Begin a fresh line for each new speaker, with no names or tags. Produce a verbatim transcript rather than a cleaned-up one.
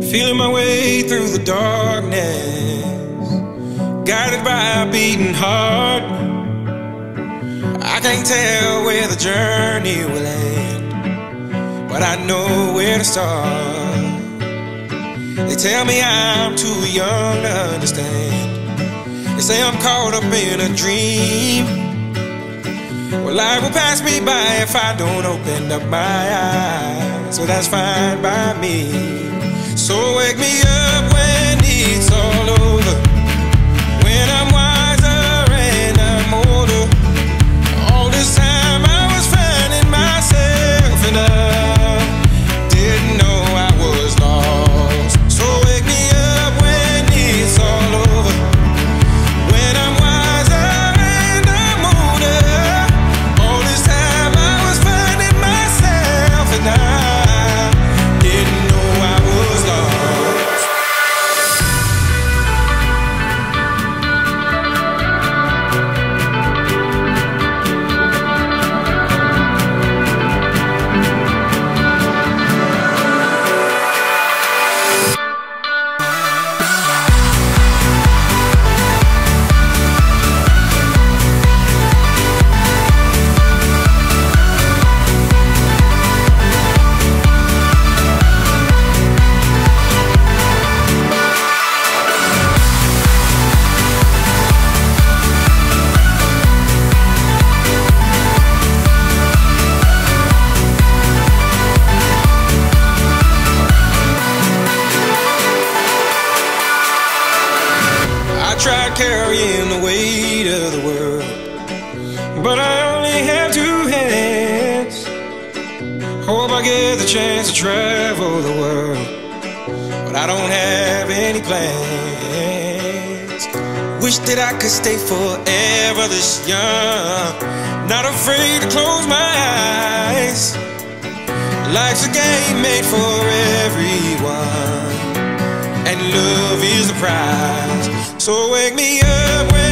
Feeling my way through the darkness, guided by a beating heart. I can't tell where the journey will end, but I know where to start. They tell me I'm too young to understand. They say I'm caught up in a dream. Well, life will pass me by if I don't open up my eyes, so that's fine by me. So wake me up when it's all over, when I'm wiser and I'm older. All this time I was finding myself and I didn't know I was lost. So wake me up when it's all over, when I'm wiser and I'm older. All this time I was finding myself and I didn't know I was lost. Tried carrying the weight of the world, but I only have two hands. Hope I get the chance to travel the world, but I don't have any plans. Wish that I could stay forever this young, not afraid to close my eyes. Life's a game made for everyone, and love is the prize. So wake me up when